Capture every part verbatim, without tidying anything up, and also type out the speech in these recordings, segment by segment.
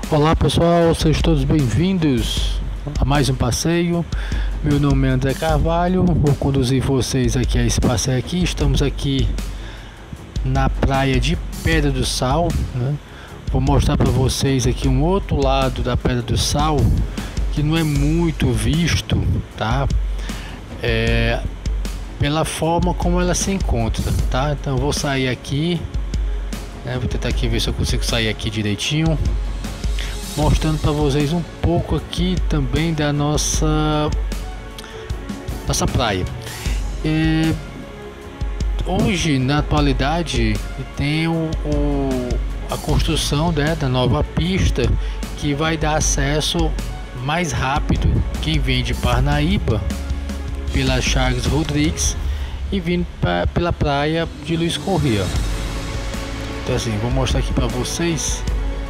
Olá pessoal, sejam todos bem-vindos a mais um passeio. Meu nome é André Carvalho, vou conduzir vocês aqui a esse passeio aqui. Estamos aqui na praia de Pedra do Sal, né? Vou mostrar para vocês aqui um outro lado da Pedra do Sal que não é muito visto, tá? É, pela forma como ela se encontra, tá? Então eu vou sair aqui, né? Vou tentar aqui ver se eu consigo sair aqui direitinho, mostrando para vocês um pouco aqui também da nossa nossa praia. É, hoje, na atualidade, tem o, o, a construção, né, da nova pista que vai dar acesso mais rápido quem vem de Parnaíba pela Charles Rodrigues e vindo pra, pela praia de Luiz Corrêa. Então assim, vou mostrar aqui para vocês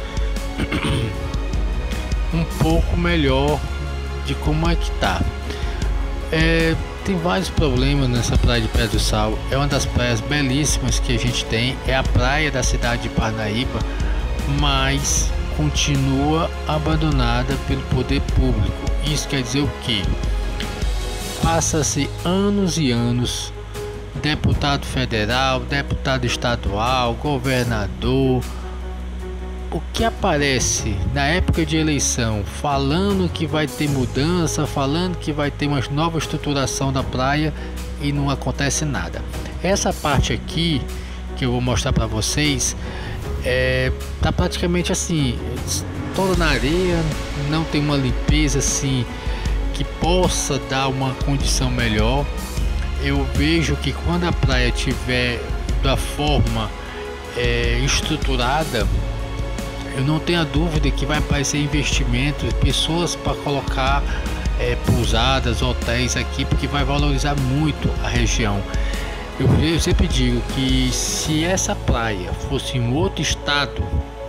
um pouco melhor de como é que tá. É, tem vários problemas nessa praia de Pedra do Sal. É uma das praias belíssimas que a gente tem, é a praia da cidade de Parnaíba, mas continua abandonada pelo poder público. Isso quer dizer o que? Passa-se anos e anos, deputado federal, deputado estadual, governador, o que aparece na época de eleição falando que vai ter mudança, falando que vai ter uma nova estruturação da praia, e não acontece nada. Essa parte aqui que eu vou mostrar para vocês é, tá praticamente assim, toda na areia, não tem uma limpeza assim que possa dar uma condição melhor. Eu vejo que quando a praia tiver da forma é, estruturada, eu não tenho a dúvida que vai aparecer investimentos, pessoas para colocar é, pousadas, hotéis aqui, porque vai valorizar muito a região. Eu, eu sempre digo que se essa praia fosse em outro estado,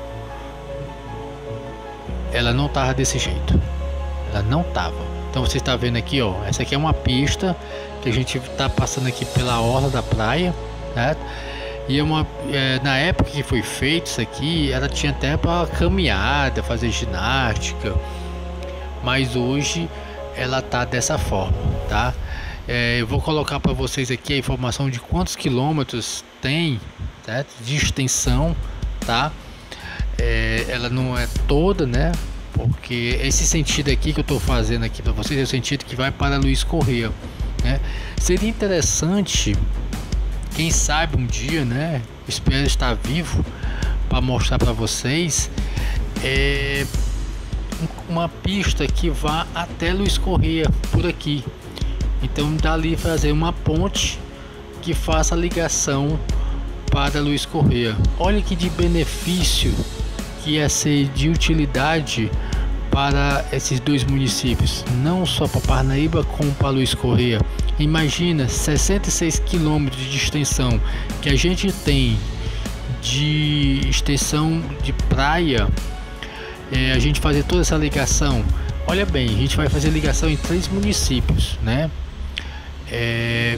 ela não tava desse jeito, ela não tava. Então você está vendo aqui, ó, essa aqui é uma pista que a gente está passando aqui pela orla da praia, né? E é uma, é, na época que foi feito isso aqui, ela tinha até para caminhada, fazer ginástica, mas hoje ela tá dessa forma, tá? É, eu vou colocar para vocês aqui a informação de quantos quilômetros tem, certo? De extensão, tá? É, ela não é toda, né? Porque esse sentido aqui que eu tô fazendo aqui para vocês é o sentido que vai para Luiz Corrêa, né? Seria interessante, quem sabe um dia, né? Espero estar vivo para mostrar para vocês é, uma pista que vá até Luiz Corrêa por aqui. Então dali fazer uma ponte que faça a ligação para Luiz Corrêa. Olha que de benefício que ia ser, de utilidade para esses dois municípios, não só para Parnaíba como para Luiz Corrêa. Imagina sessenta e seis quilômetros de extensão que a gente tem de extensão de praia, é, a gente fazer toda essa ligação. Olha bem, a gente vai fazer ligação em três municípios, né? É,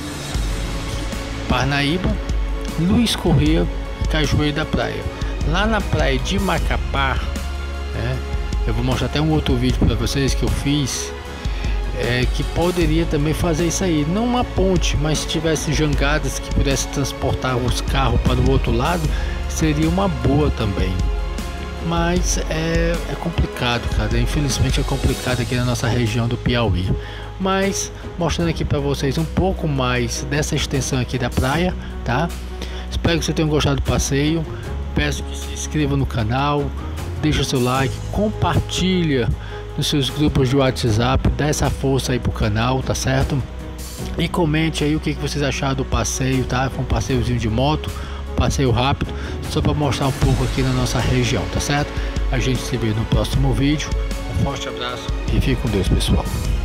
Parnaíba, Luiz Corrêa e Cajueiro da Praia. Lá na praia de Macapá, né, eu vou mostrar até um outro vídeo para vocês que eu fiz, é, que poderia também fazer isso aí, não uma ponte, mas se tivesse jangadas que pudesse transportar os carros para o outro lado, seria uma boa também. Mas é, é complicado, cara, infelizmente é complicado aqui na nossa região do Piauí. Mas mostrando aqui para vocês um pouco mais dessa extensão aqui da praia, tá? Espero que vocês tenham gostado do passeio. Peço que se inscreva no canal, deixa o seu like, compartilha nos seus grupos de WhatsApp, dá essa força aí pro canal, tá certo? E comente aí o que, que vocês acharam do passeio, tá? Foi um passeiozinho de moto, um passeio rápido, só para mostrar um pouco aqui na nossa região, tá certo? A gente se vê no próximo vídeo. Um forte abraço e fique com Deus, pessoal.